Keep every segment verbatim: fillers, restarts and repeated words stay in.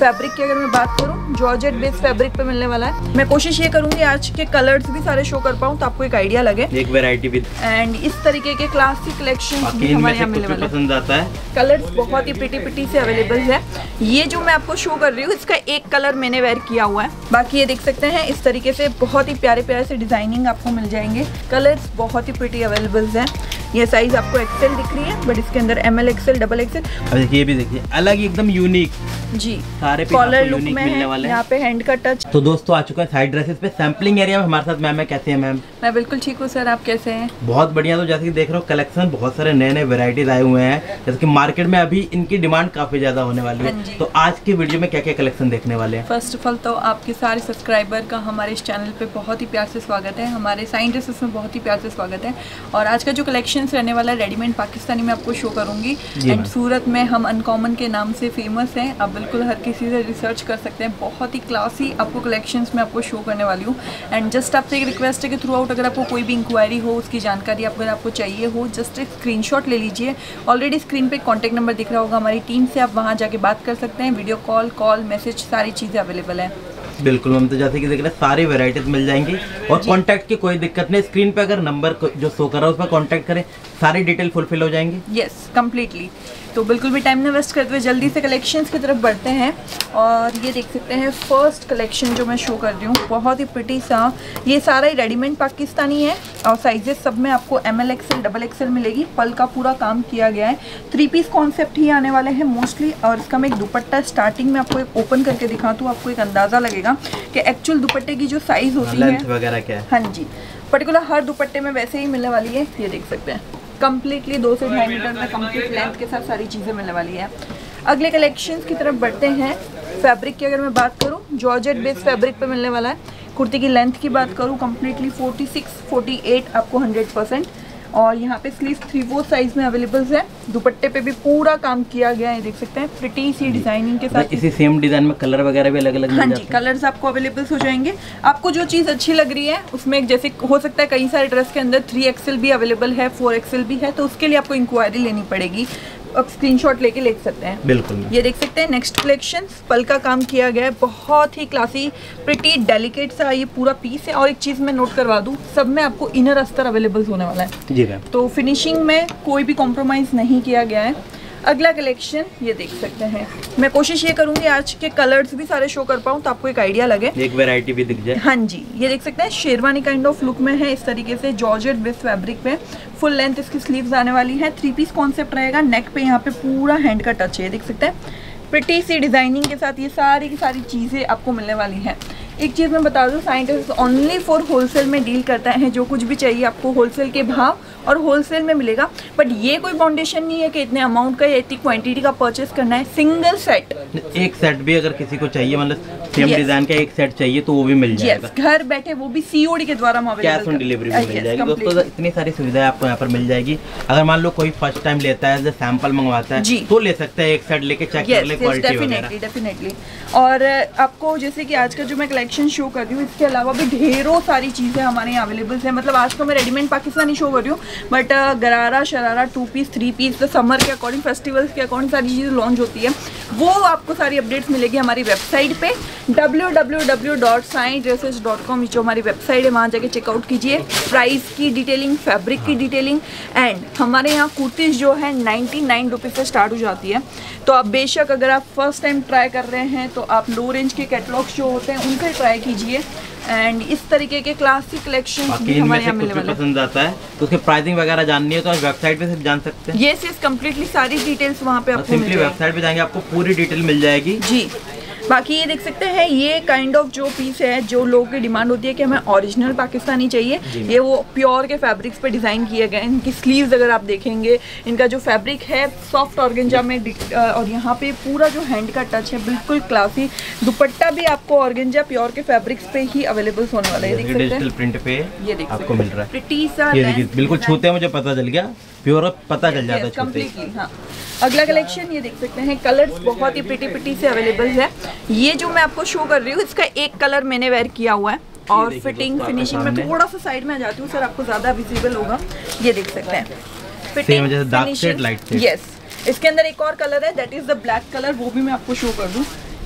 Fabric की अगर मैं बात करूँ, जॉर्जेट बेस फैब्रिक पे मिलने वाला है। मैं कोशिश ये करूंगी आज के कलर्स भी सारे शो कर पाऊँ तो आपको एक आइडिया लगे, एक वैरायटी भी। एंड इस तरीके के क्लासिक कलेक्शन भी हमारे यहाँ मिलने वाले पसंद आता है। कलर्स बहुत ही पिटी पिटी से अवेलेबल है। ये जो मैं आपको शो कर रही हूँ इसका एक कलर मैंने वेयर किया हुआ है, बाकी ये देख सकते हैं इस तरीके से बहुत ही प्यारे प्यारे से डिजाइनिंग आपको मिल जाएंगे। कलर्स बहुत ही प्रिटी अवेलेबल है। ये साइज आपको एक्सेल दिख रही है, बट इसके अंदर M L XL double XL. अब देखिए ये भी देखिए अलग एकदम यूनिक जी, सारे कॉलर लुक में है, यहाँ पे हैंड का टच। तो दोस्तों आ चुका है साइड ड्रेसेस पे सैम्पलिंग एरिया में हमारे साथ मैम है। कैसे हैं मैम? मैं बिल्कुल ठीक हूँ सर, आप कैसे हैं? बहुत बढ़िया। तो जैसे कि देख रहे हो कलेक्शन बहुत सारे नए नए वेराइटीज आए हुए हैं, जैसे कि मार्केट में अभी इनकी डिमांड काफी ज्यादा होने वाली है। तो आज की वीडियो में क्या क्या कलेक्शन देखने वाले हैं? फर्स्ट ऑफ ऑल तो आपके सारे सब्सक्राइबर का हमारे इस चैनल पे बहुत ही प्यार से स्वागत है, हमारे साइन ड्रेसेस में बहुत ही प्यार से स्वागत है। और आज का जो कलेक्शन रहने वाला है रेडीमेड पाकिस्तानी में आपको शो करूंगी। एंड सूरत में हम अनकॉमन के नाम से फेमस हैं, आप बिल्कुल हर किसी से रिसर्च कर सकते हैं। बहुत ही क्लासी आपको कलेक्शंस में आपको शो करने वाली हूँ। एंड जस्ट आपसे एक रिक्वेस्ट है कि थ्रू आउट अगर आपको कोई भी इंक्वायरी हो, उसकी जानकारी अगर आपको चाहिए हो, जस्ट एक स्क्रीनशॉट ले लीजिए। ऑलरेडी स्क्रीन पे कॉन्टैक्ट नंबर दिख रहा होगा हमारी टीम से, आप वहाँ जाके बात कर सकते हैं। वीडियो कॉल कॉल मैसेज सारी चीज़ें अवेलेबल है। बिल्कुल मैम, तो जैसे कि देख रहे हैं सारी वेराइटीज मिल जाएंगी और कांटेक्ट की कोई दिक्कत नहीं। स्क्रीन पे अगर नंबर जो शो कर रहा है उस पर कांटेक्ट करें, सारी डिटेल फुलफिल हो जाएंगी। Yes completely. तो बिल्कुल भी टाइम न वेस्ट करते हुए जल्दी से कलेक्शंस की तरफ बढ़ते हैं। और ये देख सकते हैं फर्स्ट कलेक्शन जो मैं शो कर रही हूँ, बहुत ही प्रिटी सा। ये सारा ही रेडीमेड पाकिस्तानी है और साइजेस सब में आपको M L XL double XL मिलेगी। पल का पूरा काम किया गया है, थ्री पीस कॉन्सेप्ट ही आने वाले हैं मोस्टली। और इसका मैं एक दुपट्टा स्टार्टिंग में आपको एक ओपन करके दिखाऊँ तो आपको एक अंदाज़ा लगेगा कि एक्चुअल दुपट्टे की जो साइज़ होती है वगैरह क्या है। हाँ जी, पर्टिकुलर हर दुपट्टे में वैसे ही मिलने वाली है। ये देख सकते हैं कम्प्लीटली दो से ढाई मीटर में कंप्लीट लेंथ के साथ सारी चीज़ें मिलने वाली है। अगले कलेक्शंस की तरफ बढ़ते हैं। फैब्रिक की अगर मैं बात करूँ, जॉर्जेट बेस फैब्रिक पे मिलने वाला है। कुर्ती की लेंथ की बात करूँ completely forty six forty eight आपको हंड्रेड परसेंट। और यहाँ पे स्लीव थ्री फोर साइज में अवेलेबल है। दुपट्टे पे भी पूरा काम किया गया है, देख सकते हैं प्रिटी सी डिजाइनिंग के साथ। इसी सेम डिजाइन में कलर वगैरह भी अलग अलग। हाँ जी, कलर्स आपको अवेलेबल हो जाएंगे। आपको जो चीज़ अच्छी लग रही है उसमें, जैसे हो सकता है कई सारे ड्रेस के अंदर थ्री एक्सएल भी अवेलेबल है, फोर एक्सएल भी है, तो उसके लिए आपको इंक्वायरी लेनी पड़ेगी। अब स्क्रीनशॉट लेके ले सकते हैं। बिल्कुल। ये देख सकते हैं नेक्स्ट कलेक्शन, पल का काम किया गया है, बहुत ही क्लासी प्रिटी डेलिकेट सा ये पूरा पीस है। और एक चीज़ मैं नोट करवा दूं, सब में आपको इनर अस्तर अवेलेबल होने वाला है जी मैम। तो फिनिशिंग में कोई भी कॉम्प्रोमाइज़ नहीं किया गया है। अगला कलेक्शन ये देख सकते हैं। मैं कोशिश ये करूंगी आज के कलर्स भी सारे शो कर पाऊँ तो आपको एक आइडिया लगे, एक वैरायटी भी दिख जाए। हाँ जी, ये देख सकते हैं शेरवानी काइंड ऑफ लुक में है इस तरीके से, जॉर्जेट बेस फैब्रिक पे। फुल लेंथ इसकी स्लीव्स आने वाली है, थ्री पीस कॉन्सेप्ट रहेगा। नेक पे यहाँ पे पूरा हैंड का टच है, देख सकते हैं प्रिटी सी डिजाइनिंग के साथ ये सारी की सारी चीज़ें आपको मिलने वाली हैं। एक चीज़ मैं बता दूँ, sign dresses only for wholesale में डील करता है। जो कुछ भी चाहिए आपको होलसेल के भाव और होलसेल में मिलेगा। बट ये कोई फाउंडेशन नहीं है कि इतने अमाउंट का या इतनी क्वांटिटी का परचेस करना है। सिंगल सेट, एक सेट भी अगर किसी को चाहिए, मतलब सेम yes. डिजाइन का एक सेट चाहिए तो वो भी मिल जाएगा। yes. घर बैठे, वो भी सीओडी के द्वारा कैश ऑन डिलीवरी भी मिल जाएगी। दोस्तों इतनी सारी सुविधाएं आपको यहाँ पर मिल जाएगी। अगर मान लो कोई फर्स्ट टाइम लेता है, सैंपल मंगवाता है तो ले सकता है, एक सेट लेके चेक कर ले क्वालिटी वगैरह। डेफिनेटली। और आपको जैसे कि आज का जो मैं कलेक्शन शो कर रही हूँ, इसके अलावा भी ढेरों सारी चीज़ें हमारे यहाँ अवेलेबल है। मतलब आज तो मैं रेडीमेड पाकिस्तानी शो कर रही हूँ, but gharara sharara two piece three piece तो समर के अकॉर्डिंग, फेस्टिवल्स के अकॉर्डिंग सारी चीज़ें लॉन्च होती है। वो आपको सारी अपडेट्स मिलेगी हमारी वेबसाइट पे W W W dot sign dresses dot com, जो हमारी वेबसाइट है, वहाँ जाके चेकआउट कीजिए। प्राइस की डिटेलिंग, फैब्रिक की डिटेलिंग। एंड हमारे यहाँ कुर्तीज़ जो है नाइन्टी नाइन रुपीज़ से स्टार्ट हो जाती है। तो आप बेशक अगर आप फर्स्ट टाइम ट्राई कर रहे हैं तो आप लो रेंज के कैटलॉग्स जो होते हैं उनसे ट्राई कीजिए। एंड इस तरीके के क्लासिक कलेक्शन भी हमारे यहाँ मिलने वाले हैं। पसंद आता है तो उसके प्राइसिंग वगैरह जाननी है तो आप वेबसाइट पे सिर्फ जान सकते हैं। यस यस कंप्लीटली सारी डिटेल्स वहाँ पे आपको सिंपली वेबसाइट पे जाएंगे आपको पूरी डिटेल मिल जाएगी जी। बाकी ये देख सकते हैं, ये काइंड ऑफ जो पीस है, जो लोगों की डिमांड होती है कि हमें ओरिजिनल पाकिस्तानी चाहिए, ये वो प्योर के फैब्रिक्स पे डिज़ाइन किए गए हैं। इनकी स्लीव्स अगर आप देखेंगे, इनका जो फैब्रिक है सॉफ्ट ऑर्गेंजा में, और यहाँ पे पूरा जो हैंड का टच है बिल्कुल क्लासी। दुपट्टा भी आपको ऑर्गेंजा प्योर के फैब्रिक्स पे ही अवेलेबल होने वाला है। देख सकते हैं डिजिटल प्रिंट पे ये देख आपको मिल रहा है। प्रिटी सा ये देखिए बिल्कुल छूते मुझे पता चल गया, प्योर पता चल जाता है कंप्लीटली। हाँ, अगला कलेक्शन ये देख सकते हैं, कलर्स बहुत ही प्रिटी प्रिटी से अवेलेबल है। ये जो मैं आपको शो कर रही हूँ, इसका एक कलर मैंने वेयर किया हुआ है। और फिटिंग फिनिशिंग में थोड़ा सा साइड में आ जाती हूँ सर, आपको ज्यादा विजिबल होगा। ये देख सकते हैं फिटिंग फिनिशिंग। यस, इसके अंदर एक और कलर है, that is the black colour, वो भी मैं आपको शो कर दूँ।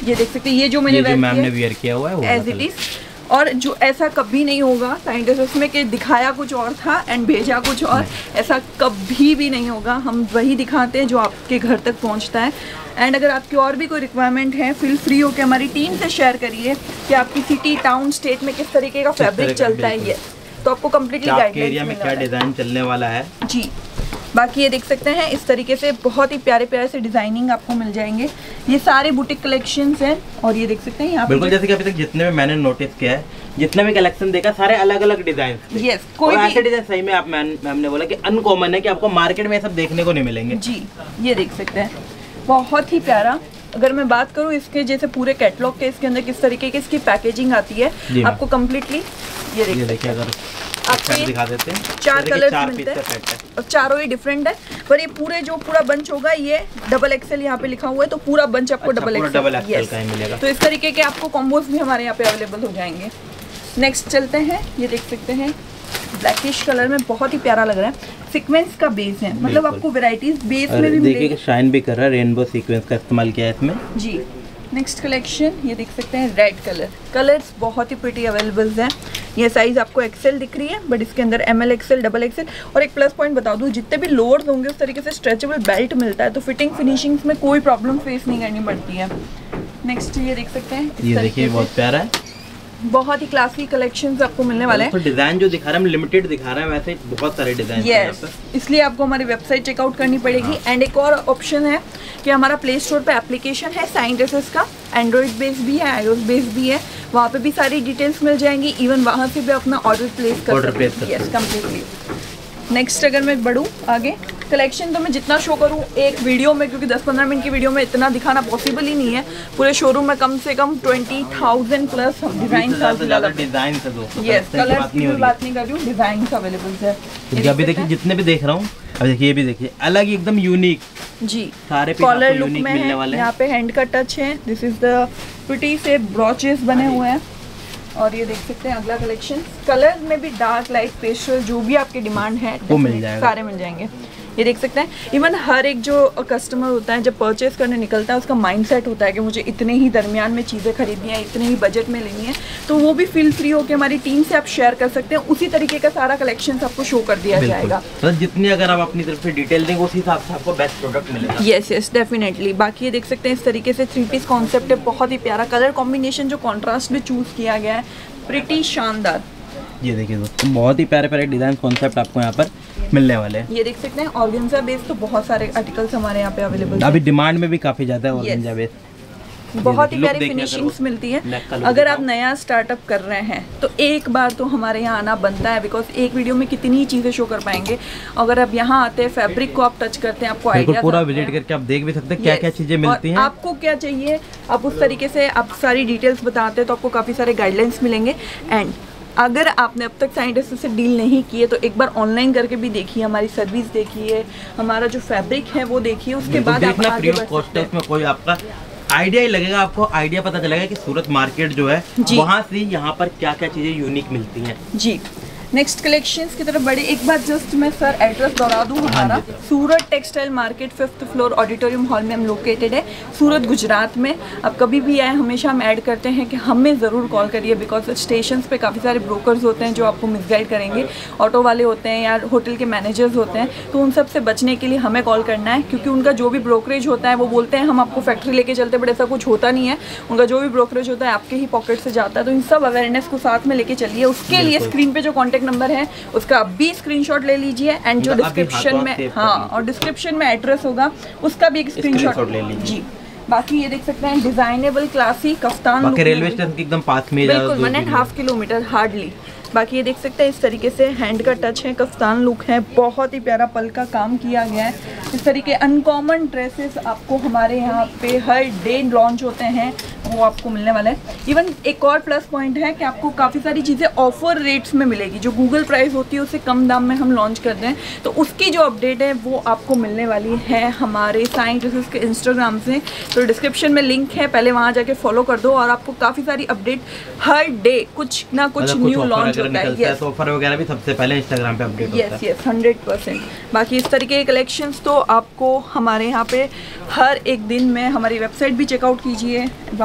ये देख सकते हैं, ये जो मैंने ये जो मैम ने वियर किया हुआ है एज इट इज। और जो ऐसा कभी नहीं होगा साइंटिस्ट में कि दिखाया कुछ और था एंड भेजा कुछ और, ऐसा कभी भी नहीं होगा। हम वही दिखाते हैं जो आपके घर तक पहुंचता है। एंड अगर आपकी और भी कोई रिक्वायरमेंट है, फील फ्री होकर हमारी टीम से शेयर करिए कि आपकी सिटी, टाउन, स्टेट में किस तरीके का फैब्रिक चलता है, ये तो आपको कम्प्लीटली गाइडलाइंस में क्या डिज़ाइन चलने वाला है जी। बाकी ये देख सकते हैं इस तरीके से बहुत ही प्यारे प्यारे से डिजाइनिंग आपको मिल जाएंगे। ये सारे बुटीक कलेक्शंस हैं और ये देख सकते हैं यहाँ बिल्कुल जैसे कि अभी तक जितने भी मैंने नोटिस किया है, जितने भी कलेक्शन देखा, सारे अलग अलग डिजाइन। यस, कोई भी ऐसे डिजाइन सही में आप मैम मैम ने बोला कि अनकॉमन है, कि आपको मार्केट में सब देखने को नहीं मिलेंगे जी। ये देख सकते हैं बहुत ही प्यारा। अगर मैं बात करूँ इसके जैसे पूरे कैटलॉग के, इसके अंदर किस तरीके की इसकी पैकेजिंग आती है आपको कम्प्लीटली, ये देखिए अगर आपको ये दिखा देते हैं, चार कलर मिलते हैं और चारों ही डिफरेंट है। पर ये पूरे जो पूरा बंच होगा ये डबल एक्सेल यहाँ पे लिखा हुआ है, तो पूरा बंच आपको डबल एक्सेल का ही मिलेगा। तो इस तरीके के आपको कॉम्बोज भी हमारे यहाँ पे अवेलेबल हो जाएंगे। नेक्स्ट चलते हैं, ये देख सकते हैं ब्लैकिश कलर में बहुत ही प्यारा लग रहा है। सीक्वेंस का बेस है, मतलब आपको वैरायटीज बेस में भी मिलेगी। देखिए शाइन भी कर रहा है, रेनबो सीक्वेंस का इस्तेमाल किया है इसमें जी। नेक्स्ट कलेक्शन ये देख सकते हैं रेड कलर, कलर्स बहुत ही प्रिटी अवेलेबल हैं। ये साइज आपको एक्सेल दिख रही है, बट इसके अंदर M L XL, double XL. और एक प्लस पॉइंट बता दूं, जितने भी लोअर्स होंगे उस तरीके से स्ट्रेचेबल बेल्ट मिलता है, तो फिटिंग फिनिशिंग्स में कोई प्रॉब्लम फेस नहीं करनी पड़ती है। नेक्स्ट ये देख सकते हैं, ये देखिए बहुत प्यारा है, बहुत ही क्लासी कलेक्शंस आपको मिलने वाले हैं। तो डिजाइन जो दिखा रहा है लिमिटेड दिखा रहा है, वैसे बहुत सारे डिजाइन yes, इसलिए आपको हमारी वेबसाइट चेकआउट करनी पड़ेगी। एंड एक और ऑप्शन है कि हमारा प्ले स्टोर पे एप्लीकेशन है साइन ड्रेसेस का, एंड्रॉइड बेस भी है, आईओएस बेस भी है, वहाँ पे भी सारी डिटेल्स मिल जाएंगी। इवन वहाँ से भी अपना ऑर्डर प्लेस कर सकते हैं। Yes, completely. नेक्स्ट अगर मैं बढ़ूँ आगे, कलेक्शन तो मैं जितना शो करूँ एक वीडियो में, क्योंकि दस पंद्रह मिनट की वीडियो में इतना दिखाना पॉसिबल ही नहीं है। पूरे शोरूम में कम से कम twenty thousand plus design design से दो यस, कलर की बात नहीं कर रही हूँ, डिजाइन अवेलेबल है। अभी देखिए जितने भी देख रहा हूँ, अब देखिए ये भी देखिए अलग एकदम यूनिक जी, सारे कॉलर लुक में है, यहाँ पे हैंड का टच है। दिस इज द प्रिटी से ब्रॉचेस बने हुए हैं। और ये देख सकते हैं अगला कलेक्शन, कलर में भी डार्क, लाइट, पेस्टल, जो भी आपकी डिमांड है वो मिल जाएगा, सारे मिल जाएंगे। ये देख सकते हैं इवन हर एक जो कस्टमर होता है जब परचेज करने निकलता है, उसका माइंडसेट होता है कि मुझे इतने ही दरमियान में चीज़ें खरीदनी है, इतने ही बजट में लेनी है, तो वो भी फील फ्री होकर हमारी टीम से आप शेयर कर सकते हैं। उसी तरीके का सारा कलेक्शन आपको शो कर दिया जाएगा। तो जितनी अगर आप अपनी तरफ से डिटेल देंगे उस हिसाब से आपको बेस्ट प्रोडक्ट मिलेगा। Yes yes definitely. बाकी ये देख सकते हैं इस तरीके से थ्री पीस कॉन्सेप्ट है, बहुत ही प्यारा कलर कॉम्बिनेशन, जो कॉन्ट्रास्ट में चूज किया गया है, प्रिटी शानदार। ये देखिए दोस्तों बहुत ही प्यारे प्यारे डिजाइन कॉन्सेप्ट आपको यहाँ पर मिलने वाले हैं। ये देख सकते हैं ऑर्गेन्जा बेस, तो बहुत सारे आर्टिकल्स हमारे यहाँ पे अवेलेबल हैं। अभी डिमांड में भी काफी ज्यादा है ऑर्गेन्जा बेस, बहुत ही प्यारी फिनिशिंग्स मिलती है। अगर आप नया स्टार्टअप कर रहे हैं तो एक बार तो हमारे यहाँ आना बनता है, बिकॉज एक वीडियो में कितनी चीजें शो कर पाएंगे। अगर आप यहाँ आते हैं, फैब्रिक को आप टच करते हैं, आपको आइडिया पूरा विजिट करके आप देख भी सकते हैं क्या क्या चीजें मिलती हैं, आपको क्या चाहिए, आप उस तरीके से आप सारी डिटेल्स बताते हैं, तो आपको काफी सारे गाइडलाइंस मिलेंगे। एंड अगर आपने अब तक साइंटिस्ट से डील नहीं किए तो एक बार ऑनलाइन करके भी देखिए, हमारी सर्विस देखिए, हमारा जो फैब्रिक है वो देखिए, उसके बाद आप आगे बढ़ सकते हैं। उसमें कोई आपका आइडिया ही लगेगा, आपको आइडिया पता चलेगा कि सूरत मार्केट जो है वहाँ से यहाँ पर क्या क्या चीजें यूनिक मिलती हैं जी। नेक्स्ट कलेक्शंस की तरफ बढ़े, एक बार जस्ट मैं सर एड्रेस दोहरा दूँ हमारा। Surat textile market fifth floor auditorium hall में हम लोकेटेड है, सूरत गुजरात में। अब कभी भी आए, हमेशा हम ऐड करते हैं कि हमें ज़रूर कॉल करिए, बिकॉज स्टेशन पे काफ़ी सारे ब्रोकर्स होते हैं जो आपको मिसगाइड करेंगे, ऑटो वाले होते हैं या होटल के मैनेजर्स होते हैं, तो उन सब से बचने के लिए हमें कॉल करना है, क्योंकि उनका जो भी ब्रोकरेज होता है वो बोलते हैं हम आपको फैक्ट्री लेके चलते, बट ऐसा कुछ होता नहीं है। उनका जो भी ब्रोकरेज होता है आपके ही पॉकेट से जाता है, तो इन सब अवेयरनेस को साथ में लेके चलिए। उसके लिए स्क्रीन पे जो कॉन्टैक्ट नंबर है उसका आप भी स्क्रीनशॉट ले लीजिए, एंड जो डिस्क्रिप्शन में हाँ और डिस्क्रिप्शन में एड्रेस होगा उसका भी एक स्क्रीनशॉट ले लीजिए जी। बाकी ये देख सकते हैं designable classy kaftan, railway station के एकदम पास में, बिल्कुल one and half kilometre hardly. बाकी ये देख सकते हैं इस तरीके से हैंड का टच है, कफ्तान लुक है, बहुत ही प्यारा पल का काम किया गया है। इस तरीके अनकॉमन ड्रेसेस आपको हमारे यहाँ पे हर डे लॉन्च होते हैं, वो आपको मिलने वाला है। इवन एक और प्लस पॉइंट है कि आपको काफ़ी सारी चीज़ें ऑफर रेट्स में मिलेगी, जो गूगल प्राइस होती है उससे कम दाम में हम लॉन्च कर दें, तो उसकी जो अपडेट है वो आपको मिलने वाली है हमारे साइन ड्रेसेस के इंस्टाग्राम से। तो डिस्क्रिप्शन में लिंक है, पहले वहाँ जाके फॉलो कर दो, और आपको काफ़ी सारी अपडेट हर डे कुछ ना कुछ न्यू लॉन्च होता है। yes. ऑफर वगैरह भी सबसे पहले इंस्टाग्राम पे अपडेट होता है। Yes yes hundred percent. बाकी इस तरीके के कलेक्शंस तो आपको हमारे यहाँ पे हर एक दिन में, हमारी वेबसाइट भी चेकआउट कीजिए, वहाँ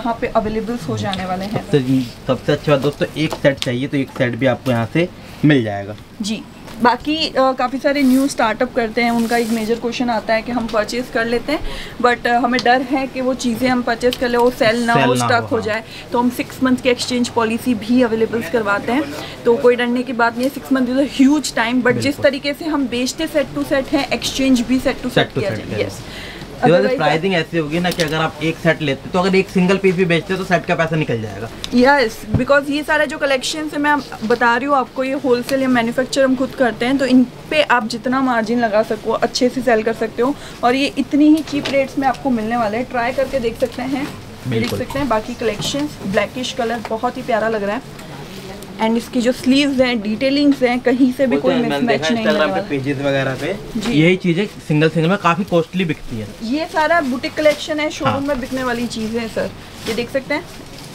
यहाँ पे अवेलेबल हो जाने वाले हैं। सबसे अच्छा बात दोस्तों, एक सेट चाहिए तो एक सेट भी आपको यहाँ से मिल जाएगा जी। बाकी काफ़ी सारे न्यू स्टार्टअप करते हैं, उनका एक मेजर क्वेश्चन आता है कि हम परचेज़ कर लेते हैं बट हमें डर है कि वो चीज़ें हम परचेज़ कर ले वो सेल ना हो, स्टक हो जाए, तो हम सिक्स मंथ की एक्सचेंज पॉलिसी भी अवेलेबल करवाते हैं। तो कोई डरने की बात नहीं है, six month is a huge time, but जिस तरीके से हम बेचते सेट टू सेट हैं, एक्सचेंज भी सेट टू सेट किया जाए। यस, प्राइसिंग ऐसी होगी ना कि अगर आप एक सेट लेते तो अगर एक सिंगल पीस भी बेचते तो सेट का पैसा निकल जाएगा। यस, बिकॉज ये सारा जो कलेक्शन है मैं बता रही हूँ आपको, ये होलसेल या मैन्युफैक्चर हम खुद करते हैं, तो इन पे आप जितना मार्जिन लगा सको अच्छे से सेल कर सकते हो और ये इतनी ही चीप रेट्स में आपको मिलने वाले हैं। ट्राई करके देख सकते हैं, देख सकते हैं बाकी कलेक्शन। ब्लैकिश कलर बहुत ही प्यारा लग रहा है एंड इसकी जो स्लीव्स हैं, डिटेलिंग्स हैं, कहीं से भी कोई मिसमैच नहीं है। पेजेस वगैरह पे यही चीजें सिंगल सिंगल में काफी कॉस्टली बिकती है। ये सारा बुटीक कलेक्शन है, शोरूम हाँ। में बिकने वाली चीजें हैं सर, ये देख सकते हैं।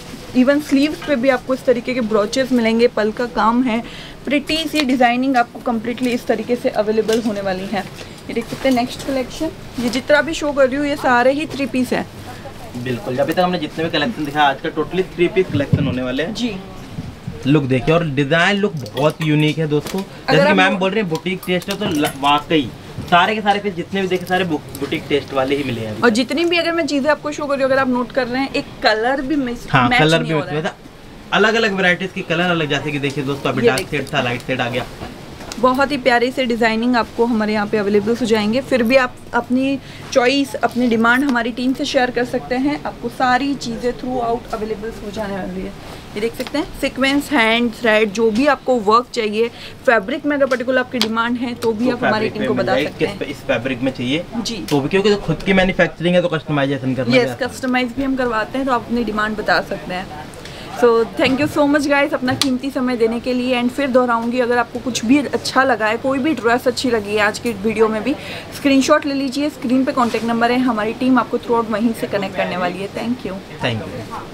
इवन स्लीव्स पे भी आपको इस तरीके के ब्रोचेस मिलेंगे, पल का काम है, प्रिटी सी डिजाइनिंग आपको कम्प्लीटली इस तरीके से अवेलेबल होने वाली है। ये देख सकते हैं नेक्स्ट कलेक्शन, ये जितना भी शो कर रही हूँ ये सारे ही थ्री पीस है। बिल्कुल, अभी तक हमने जितने भी कलेक्शन दिखाया आज का टोटली थ्री पीस कलेक्शन होने वाले हैं जी। लुक देखिए और डिजाइन लुक बहुत यूनिक है दोस्तों, जैसे कि मैम बोल रहे हैं बुटीक टेस्ट है तो वाकई सारे के सारे पीस जितने भी देखे सारे बुटीक टेस्ट वाले ही मिले हैं। और जितनी भी अगर मैं चीजें आपको शो कर रही हूँ, अगर आप नोट कर रहे हैं, एक कलर भी मिस हाँ, मैच कलर नहीं भी हो रहा है। अलग अलग वैरायटीज के कलर अलग, जैसे कि देखिए दोस्तों अभी डार्क शेड था, लाइट शेड आ गया। बहुत ही प्यारी से डिज़ाइनिंग आपको हमारे यहाँ पे अवेलेबल हो जाएंगे। फिर भी आप अपनी चॉइस, अपनी डिमांड हमारी टीम से शेयर कर सकते हैं, आपको सारी चीज़ें थ्रू आउट अवेलेबल हो जाने वाली है। ये देख सकते हैं सीक्वेंस, हैंड, थ्रेड, जो भी आपको वर्क चाहिए, फैब्रिक में अगर पर्टिकुलर आपकी डिमांड है तो भी तो आप हमारी टीम को बता सकते हैं इस फैब्रिक में चाहिए जी। तो भी क्योंकि तो खुद की मैन्युफैक्चरिंग है तो कस्टमाइजेशन करना है। यस, कस्टमाइज भी हम करवाते हैं, तो आप अपनी डिमांड बता सकते हैं। So thank you so much guys अपना कीमती समय देने के लिए। एंड फिर दोहराऊंगी, अगर आपको कुछ भी अच्छा लगा है, कोई भी ड्रेस अच्छी लगी है आज की वीडियो में भी, स्क्रीनशॉट ले लीजिए, स्क्रीन पे कांटेक्ट नंबर है, हमारी टीम आपको थ्रू आउट वहीं से कनेक्ट करने वाली है। Thank you. Thank you.